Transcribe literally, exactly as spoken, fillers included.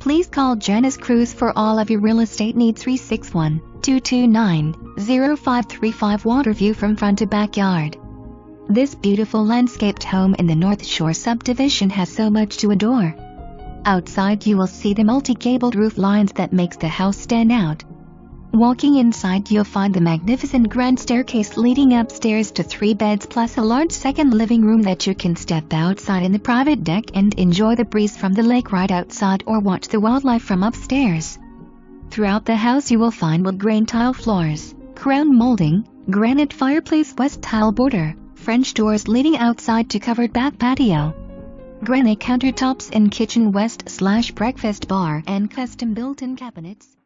Please call Janice Cruz for all of your real estate needs. Three six one, two two nine, zero five three five. Water view from front to backyard. This beautiful landscaped home in the Northshore subdivision has so much to adore. Outside you will see the multi-gabled roof lines that makes the house stand out. Walking inside you'll find the magnificent grand staircase leading upstairs to three beds plus a large second living room that you can step outside in the private deck and enjoy the breeze from the lake right outside or watch the wildlife from upstairs. Throughout the house you will find wood grain tile floors, crown molding, granite fireplace west tile border, French doors leading outside to covered back patio, granite countertops in kitchen west slash breakfast bar and custom built-in cabinets.